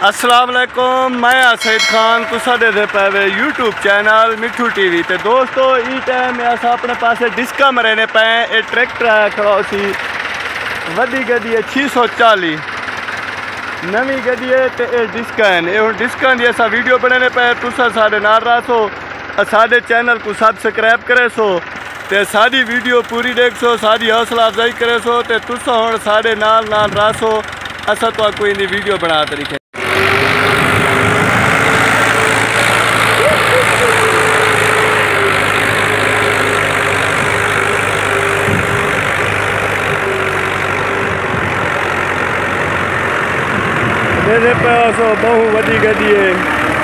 अस्सलाम वालेकुम, मैं सईद खान तुसा दे पे यूट्यूब चैनल मिठू टीवी। तो दोस्तों ई टाइम अस अपने पास डिस्का मरेने पे ये ट्रैक्टर आया खड़ा सी वड्डी गड्डी है 640 नवी गड्डी है तो ये डिस्का है। ये हम डिस्का की असा वीडियो बनाने पे तुसा साढ़े नाल रहो साढ़े चैनल को सब्सक्राइब करे सो तो सारी वीडियो पूरी देख सो, सारी हौसला अफजाई करे सो तो तुसा हम साढ़े नाल रहो असा तो कोई नहीं वीडियो बना तरीके। मेरे पास बहु वड्डी गड्डी है।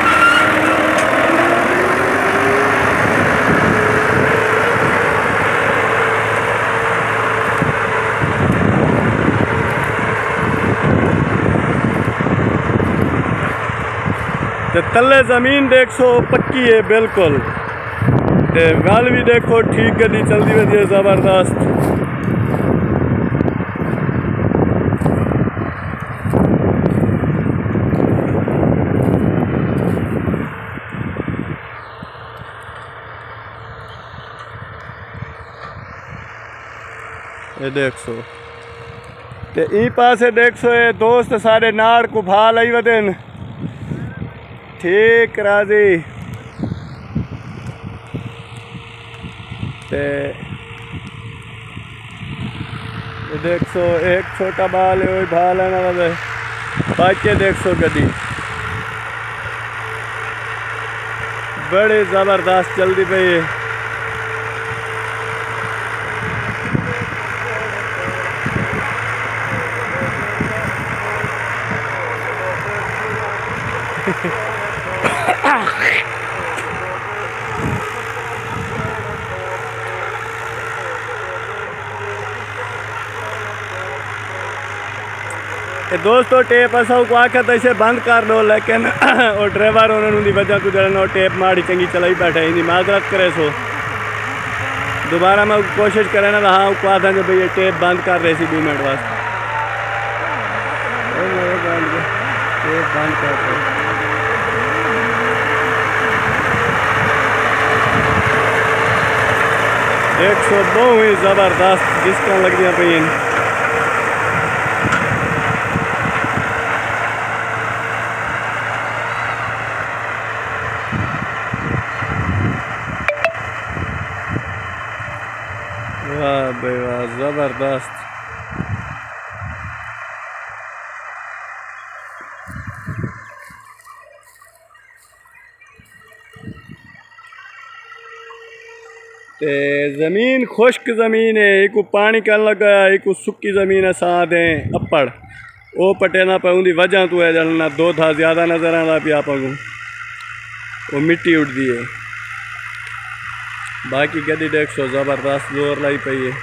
ते तले जमीन देख सो पक्की है बिल्कुल। ते गल भी देखो ठीक गड्डी चलती वधी है जबरदस्त। ये देख सो ते ई पासे देख सो ये दोस्त सारे नाड़ को भा लाई वदन ठीक राजी। ते ये देख सो एक छोटा बाल है वही भा लेना वदे बाकी देख सो गड्डी बड़ी जबरदस्त चलती पई है। दोस्तों टेप असा को आख्या तो इसे बंद कर दो लेकिन और ड्राइवर उन्होंने वजह को जरा टेप माड़ी चंगी चलाई बैठे इनकी माजरत करे सो दोबारा मैं कोशिश करे ना हाँ को आधा जो भाई ये टेप बंद कर रहे थे 2 मिनट वास्ते टेप बंद कर 102 ही जबरदस्त जिसका लग गया पे वाह भाई वाह जबरदस्त। ते जमीन खुश्क जमीन है, एक पानी कर लगा एक सुक्की जमीन है साथ है अप्पड़ वो पटेना पे उनकी वजह तो है जलना 2 था ज़्यादा नजर आना पे आप वो मिट्टी उड़ती है। बाकी गड्डी देख सो जबरदस्त जोर लाई पई है।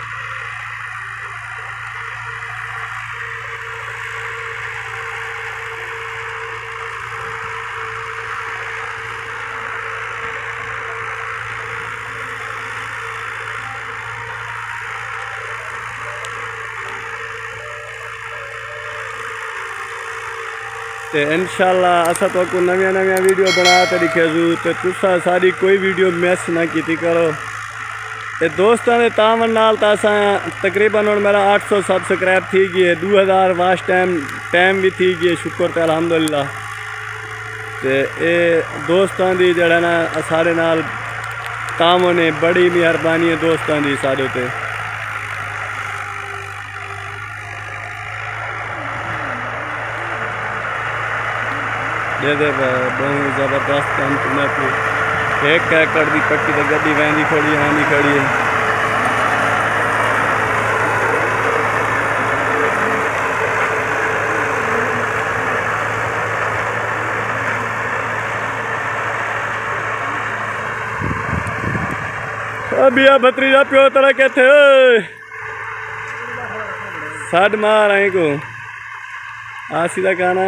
तो इंशाल्लाह असा तो को नवी वीडियो बना के दिखेजू तो तुसा सारी कोई वीडियो मिस ना की करो। तो दोस्तों ने तावन नाल असा तकरीबन और मेरा 800 सब्सक्राइब थी गई है 2000 वास्ट टाइम भी थी गई शुक्र तो अल्हम्दुलिल्लाह। तो ये दोस्तों की जड़ा ना सारे नाल तावन है बड़ी मेहरबानी है दोस्तों की सारे ते। दे बहुत जबरदस्त काम करना पे 1 एकड़ की पट्टी तो गड्डी वहदी खड़ी हाँ नहीं खड़ी है। अभी आ भतरीजा प्यो तरह के थे साढ़ मार आए को आ सीधा गाना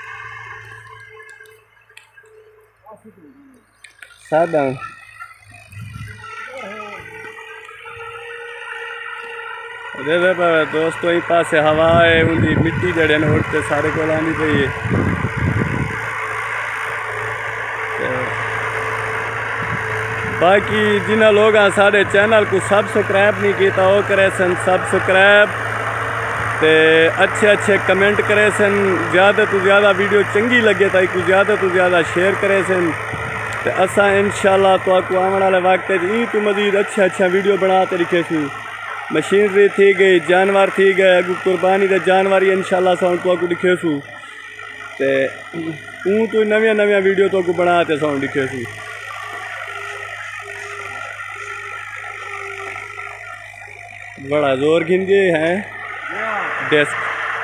सादा दे दोस्तों ही पास हवा है उनकी मिट्टी जड़े उठते सारे को लानी पई है। बाकी जिन्हें लोग साढ़े चैनल को सब्सक्राइब नहीं किया वो करे सन सब्सक्राइब, ते अच्छे अच्छे कमेंट करे सन, ज़्यादा तो ज़्यादा वीडियो चंगी लगे तो ज़्यादा तो ज़्यादा शेयर करे सन। तो असा इंशाल्लाह तो आने वाले वक्त तो मज़ीद अच्छा वीडियो बनाते रखेसूँ। मशीनरी थी गई, जानवर थी गए, अगू कुर्बानी के जानवर ही इंशाल्लाह साउंड तो दिखेसूँ। तो नवी वीडियो तो बनाते साउंड दिखेसूँ। बड़ा जोर खिंजे हैं डेस्क।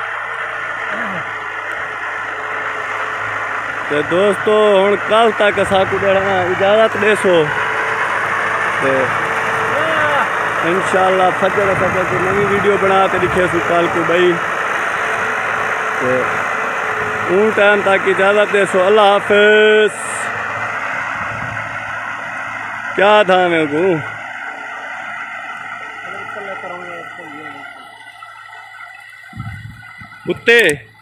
तो दोस्तों हुण कल तक साकू देना इजाज़त देसो, इंशाल्लाह फजर की नवी वीडियो बनाते दिखेसूँ कल को भाई। तो टाइम तक इजाज़त देसो। अल्लाह हाफिज़। क्या था मेरे को कुत्ते